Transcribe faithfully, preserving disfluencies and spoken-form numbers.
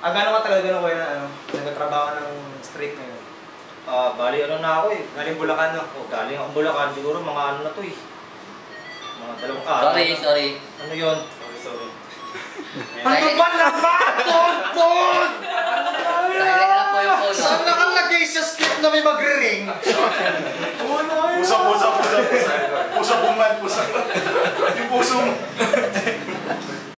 Ah, gano'n ka talaga gano'n kayo na ano, nagtatrabaho ng street ngayon? Ah, bali ano na ako eh. Galing Bulacan, no? Oh, galing akong Bulacan, siguro mga ano na to eh. Mga dalawang araw. Sorry, sorry. Ano yun? Sorry, sorry. Ano ba naman? Tol! Tol!